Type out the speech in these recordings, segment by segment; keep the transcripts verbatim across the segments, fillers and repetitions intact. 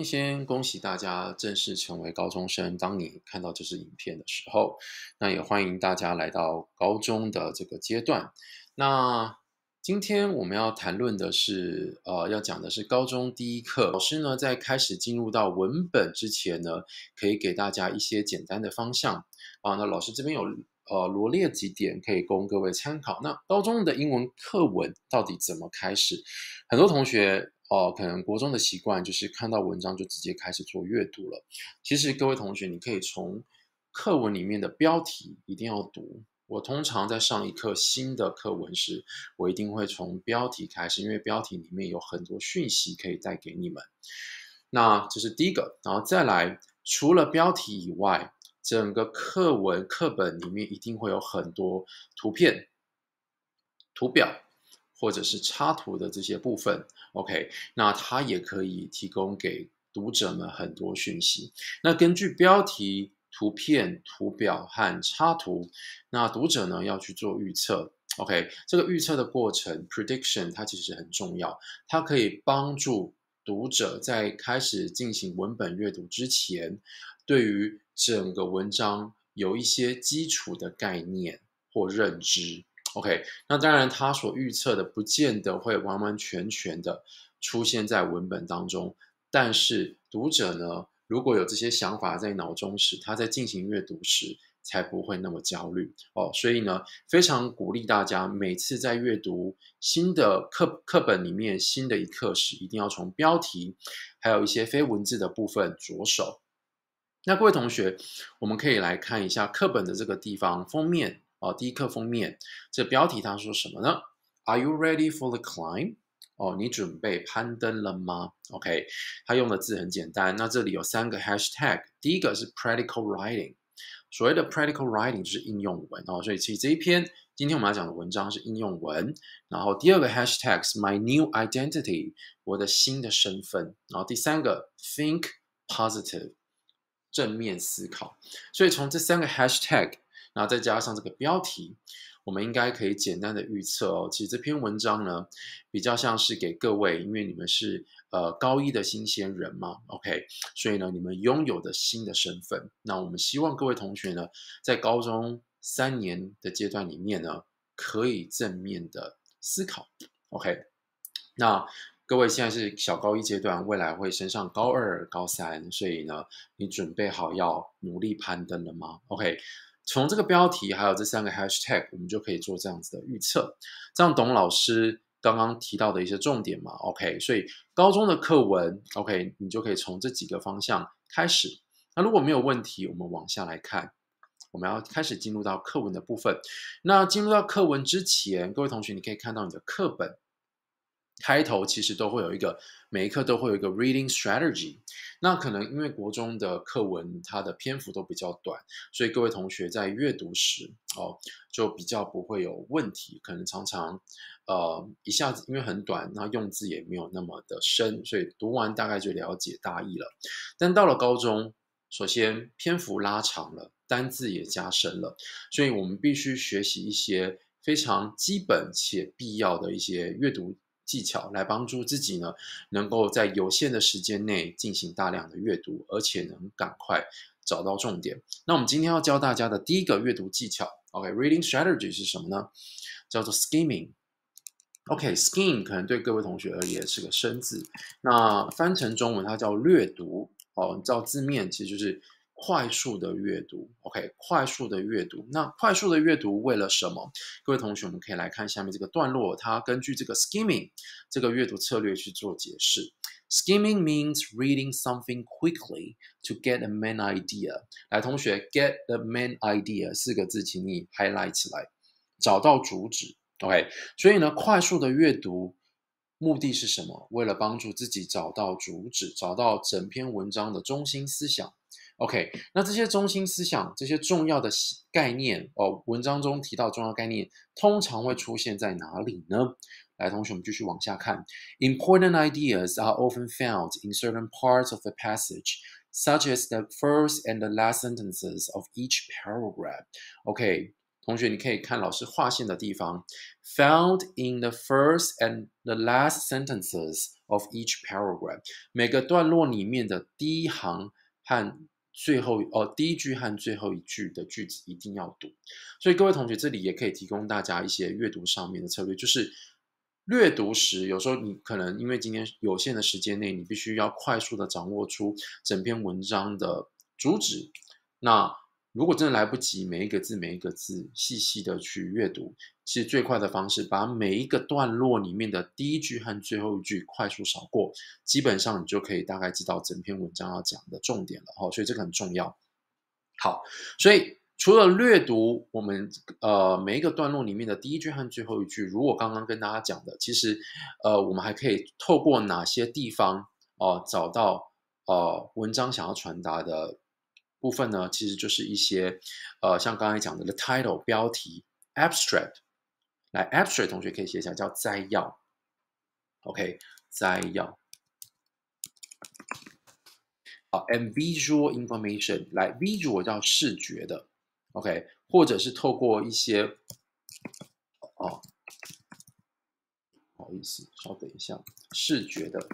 先先恭喜大家正式成为高中生。当你看到这支影片的时候，那也欢迎大家来到高中的这个阶段。那今天我们要谈论的是，呃，要讲的是高中第一课。老师呢，在开始进入到文本之前呢，可以给大家一些简单的方向啊。那老师这边有呃罗列几点可以供各位参考。那高中的英文课文到底怎么开始？很多同学哦、呃，可能国中的习惯就是看到文章就直接开始做阅读了。其实各位同学，你可以从课文里面的标题一定要读。我通常在上一课新的课文时，我一定会从标题开始，因为标题里面有很多讯息可以带给你们。那这是第一个，然后再来，除了标题以外，整个课文课本里面一定会有很多图片、图表或者是插图的这些部分。OK， 那它也可以提供给读者们很多讯息。那根据标题、图片、图表和插图，那读者呢要去做预测。OK， 这个预测的过程 prediction 它其实很重要，它可以帮助读者在开始进行文本阅读之前，对于整个文章有一些基础的概念或认知。OK， 那当然他所预测的不见得会完完全全的出现在文本当中，但是读者呢，如果有这些想法在脑中时，他在进行阅读时才不会那么焦虑哦。所以呢，非常鼓励大家每次在阅读新的课课本里面新的一课时，一定要从标题还有一些非文字的部分着手。那各位同学，我们可以来看一下课本的这个地方封面哦，第一课封面这标题它说什么呢？ Are you ready for the climb？ 哦，你准备攀登了吗 ？OK， 它用的字很简单。那这里有三个 hashtag， 第一个是 practical writing， 所谓的 practical writing 就是应用文哦，所以其实这一篇今天我们要讲的文章是应用文。然后第二个 hashtag 是 my new identity， 我的新的身份。然后第三个 think positive，正面思考。所以从这三个 hashtag， 然后再加上这个标题，我们应该可以简单的预测哦。其实这篇文章呢，比较像是给各位，因为你们是呃高一的新鲜人嘛 ，OK， 所以呢，你们拥有的新的身份。那我们希望各位同学呢，在高中三年的阶段里面呢，可以正面的思考 ，OK。那各位现在是小高一阶段，未来会升上高二、高三，所以呢，你准备好要努力攀登了吗 ？OK， 从这个标题还有这三个 hashtag， 我们就可以做这样子的预测，这样懂老师刚刚提到的一些重点嘛 ？OK， 所以高中的课文 ，OK， 你就可以从这几个方向开始。那如果没有问题，我们往下来看。我们要开始进入到课文的部分。那进入到课文之前，各位同学，你可以看到你的课本开头其实都会有一个，每一课都会有一个 reading strategy。那可能因为国中的课文它的篇幅都比较短，所以各位同学在阅读时哦，就比较不会有问题。可能常常呃一下子因为很短，那用字也没有那么的深，所以读完大概就了解大意了。但到了高中，首先篇幅拉长了，单字也加深了，所以我们必须学习一些非常基本且必要的一些阅读技巧，来帮助自己呢，能够在有限的时间内进行大量的阅读，而且能赶快找到重点。那我们今天要教大家的第一个阅读技巧 ，OK，reading strategy 是什么呢？叫做 skimming。OK，skim 可能对各位同学而言是个生字，那翻成中文它叫略读哦，照字面其实就是快速的阅读 ，OK， 快速的阅读。那快速的阅读为了什么？各位同学，我们可以来看下面这个段落，它根据这个 skimming 这个阅读策略去做解释。Skimming means reading something quickly to get a main idea。来，同学 ，get the main idea 四个字，请你 highlight 起来，找到主旨。OK， 所以呢，快速的阅读目的是什么？为了帮助自己找到主旨，找到整篇文章的中心思想。OK， 那这些中心思想，这些重要的概念哦，文章中提到重要概念，通常会出现在哪里呢？来，同学，我们继续往下看。Important ideas are often found in certain parts of the passage, such as the first and the last sentences of each paragraph. OK。 同学你可以看老师划线的地方 ，found in the first and the last sentences of each paragraph， 每个段落里面的第一行和最后哦，第一句和最后一句的句子一定要读。所以各位同学，这里也可以提供大家一些阅读上面的策略，就是阅读时，有时候你可能因为今天有限的时间内，你必须要快速的掌握出整篇文章的主旨。那如果真的来不及，每一个字每一个字细细的去阅读，其实最快的方式，把每一个段落里面的第一句和最后一句快速扫过，基本上你就可以大概知道整篇文章要讲的重点了哈，所以这个很重要。好，所以除了略读我们呃每一个段落里面的第一句和最后一句，如果刚刚跟大家讲的，其实呃我们还可以透过哪些地方哦、呃、找到呃文章想要传达的部分呢？其实就是一些呃像刚才讲的 the title 标题 abstract， 来 abstract 同学可以写一下叫摘要 ，OK 摘要。好 ，and visual information 来 visual 叫视觉的 ，OK， 或者是透过一些哦，不好意思，稍等一下，视觉的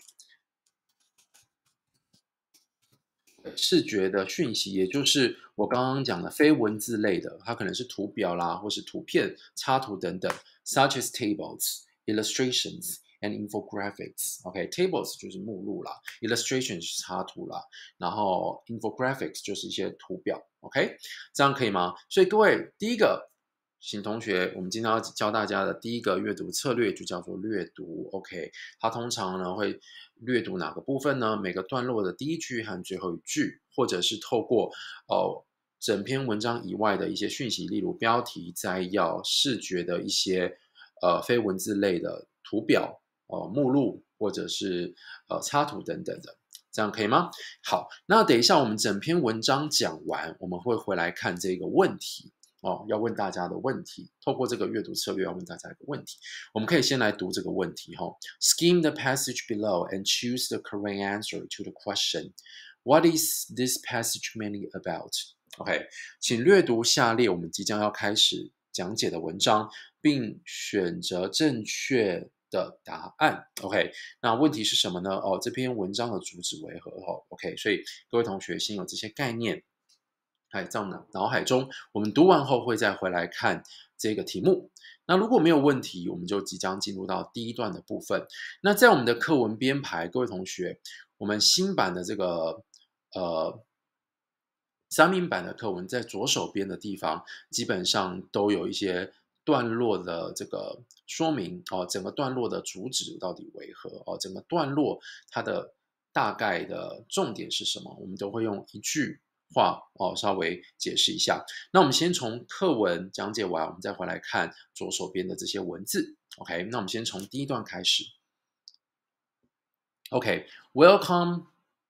视觉的讯息，也就是我刚刚讲的非文字类的，它可能是图表啦，或是图片、插图等等 ，such as tables, illustrations and infographics。OK，tables 就是目录啦 ，illustration 是插图啦，然后 infographics 就是一些图表。OK， 这样可以吗？所以各位，第一个。请同学，我们今天要教大家的第一个阅读策略就叫做略读 ，OK， 它通常呢会略读哪个部分呢？每个段落的第一句和最后一句，或者是透过哦整篇文章以外的一些讯息，例如标题、摘要、视觉的一些呃非文字类的图表、呃目录或者是呃插图等等的。这样可以吗？好，那等一下我们整篇文章讲完，我们会回来看这个问题。哦，要问大家的问题，透过这个阅读策略要问大家一个问题。我们可以先来读这个问题哈、哦、，Skim the passage below and choose the correct answer to the question. What is this passage mainly about? OK， 请阅读下列我们即将要开始讲解的文章，并选择正确的答案。OK， 那问题是什么呢？哦，这篇文章的主旨为何？哦 OK， 所以各位同学先有这些概念。哎，在我们脑海中，我们读完后会再回来看这个题目。那如果没有问题，我们就即将进入到第一段的部分。那在我们的课文编排，各位同学，我们新版的这个呃三明版的课文，在左手边的地方，基本上都有一些段落的这个说明哦，整个段落的主旨到底为何哦，整个段落它的大概的重点是什么，我们都会用一句话哦，稍微解释一下。那我们先从课文讲解完，我们再回来看左手边的这些文字。OK， 那我们先从第一段开始。OK，Welcome、okay,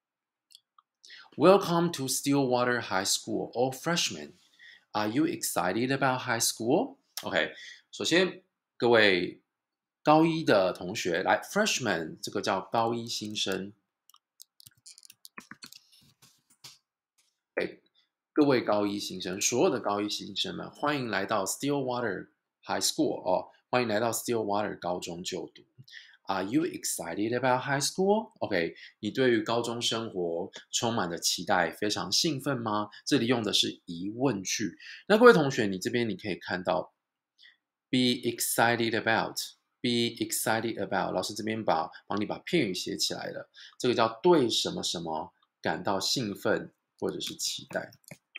Welcome to Stillwater High School, all freshmen. Are you excited about high school? OK， 首先各位高一的同学来 ，freshman 这个叫高一新生。各位高一新生，所有的高一新生们，欢迎来到 Stillwater High School 哦，欢迎来到 Stillwater 高中就读。Are you excited about high school? OK， 你对于高中生活充满了期待，非常兴奋吗？这里用的是疑问句。那各位同学，你这边你可以看到 be excited about。Be excited about， 老师这边把帮你把片语写起来了，这个叫对什么什么感到兴奋或者是期待。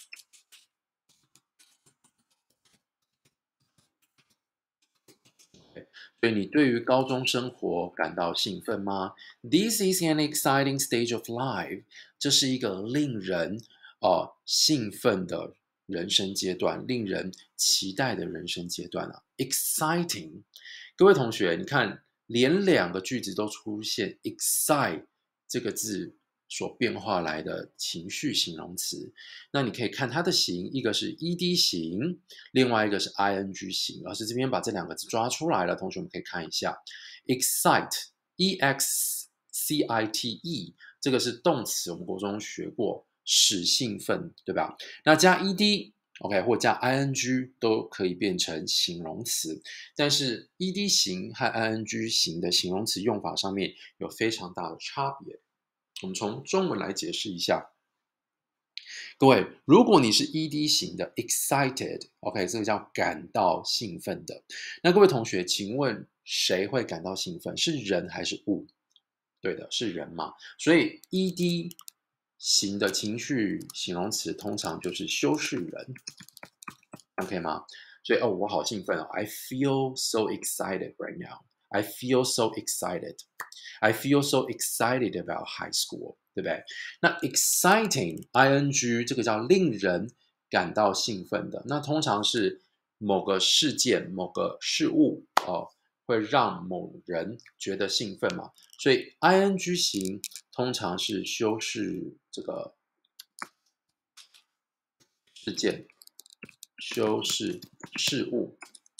所以你对于高中生活感到兴奋吗 ？This is an exciting stage of life， 这是一个令人呃兴奋的人生阶段，令人期待的人生阶段啊 ！Exciting， 各位同学，你看连两个句子都出现 excite 这个字所变化来的情绪形容词，那你可以看它的形，一个是 ed 形，另外一个是 ing 形。老师这边把这两个字抓出来了，同学们可以看一下 ，excite e x c i t e 这个是动词，我们国中学过，使兴奋，对吧？那加 ed OK， 或加 ing 都可以变成形容词，但是 ed 型和 ing 型的形容词用法上面有非常大的差别。我们从中文来解释一下。各位，如果你是 ed 型的 excited，OK， 这个叫感到兴奋的。那各位同学，请问谁会感到兴奋？是人还是物？对的，是人嘛。所以 ed 型的情绪形容词通常就是修饰人 ，OK 吗？所以哦，我好兴奋哦 ，I feel so excited right now. I feel so excited. I feel so excited about high school. 对不对？那 exciting ing 这个叫令人感到兴奋的，那通常是某个事件、某个事物哦，会让某人觉得兴奋嘛。所以 ing 型通常是修饰这个事件、修饰事物。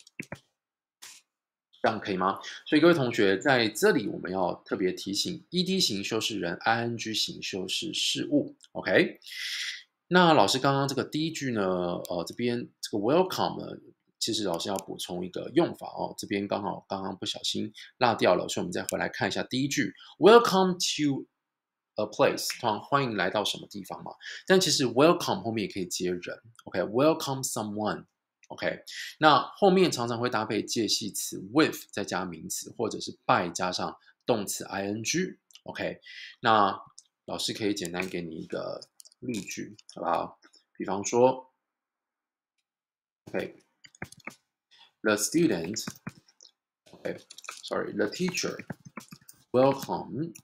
这样可以吗？所以各位同学在这里我们要特别提醒 ，ed 型修饰人 ，ing 型修饰事物 ，OK？ 那老师刚刚这个第一句呢，呃，这边这个 welcome 呢，其实老师要补充一个用法哦，这边刚好刚刚不小心落掉了，所以我们再回来看一下第一句 ，welcome to a place， 通常欢迎来到什么地方嘛？但其实 welcome 后面也可以接人 ，OK？Welcome someone。OK， 那后面常常会搭配介系词 with 再加名词，或者是 by 加上动词 ing。OK， 那老师可以简单给你一个例句，好不好？比方说 ，OK，the student，OK，sorry，the teacher welcome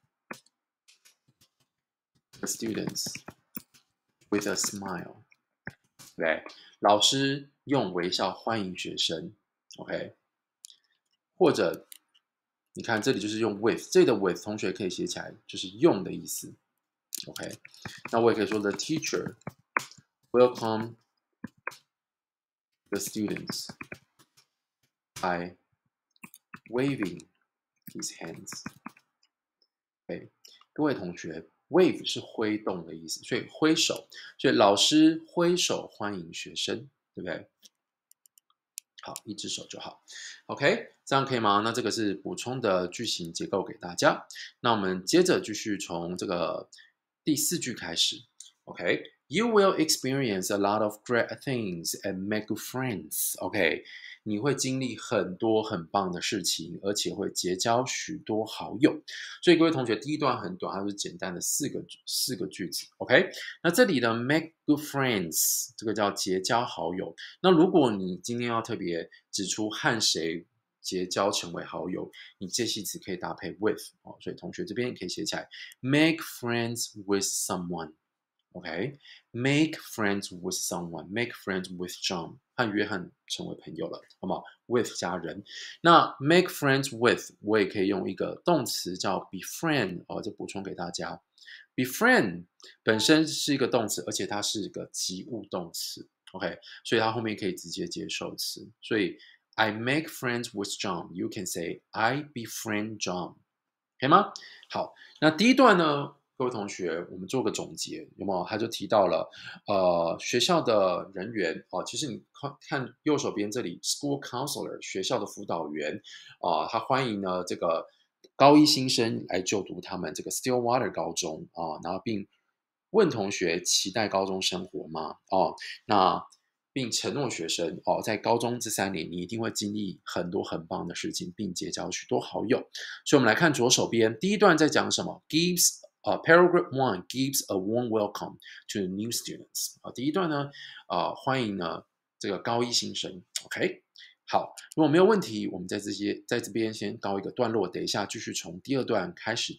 the students with a smile。对，老师用微笑欢迎学生 ，OK， 或者你看这里就是用 with， 这里的 with 同学可以写起来，就是用的意思 ，OK， 那我也可以说 the teacher welcome the students by waving his hands。OK， 各位同学 ，wave 是挥动的意思，所以挥手，所以老师挥手欢迎学生，对不对？好，一只手就好。OK， 这样可以吗？那这个是补充的句型结构给大家。那我们接着继续从这个第四句开始。OK，You will experience a lot of great things and make good friends. OK， 你会经历很多很棒的事情，而且会结交许多好友。所以各位同学，第一段很短，它是简单的四个四个句子。OK， 那这里的 make good friends 这个叫结交好友。那如果你今天要特别指出和谁结交成为好友，你介系词可以搭配 with 哦，所以同学这边也可以写起来 make friends with someone。OK， make friends with someone, make friends with John， 和约翰成为朋友了，好不好 ？with 加人，那 make friends with 我也可以用一个动词叫 befriend 哦，这补充给大家。befriend 本身是一个动词，而且它是一个及物动词 ，OK， 所以它后面可以直接接受词，所以 I make friends with John, you can say I befriend John， 可以吗？好，那第一段呢？各位同学，我们做个总结，有没有？他就提到了，呃，学校的人员哦，其实你看看右手边这里 ，school counselor 学校的辅导员啊、呃，他欢迎呢这个高一新生来就读他们这个 Stillwater 高中啊、呃，然后并问同学期待高中生活吗？哦，那并承诺学生哦，在高中这三年你一定会经历很多很棒的事情，并结交许多好友。所以，我们来看左手边第一段在讲什么 ？Gives Uh, paragraph one gives a warm welcome to the new students. 啊，第一段呢，啊、呃，欢迎呢这个高一新生。OK， 好，如果没有问题，我们在这些在这边先告一个段落，等一下继续从第二段开始。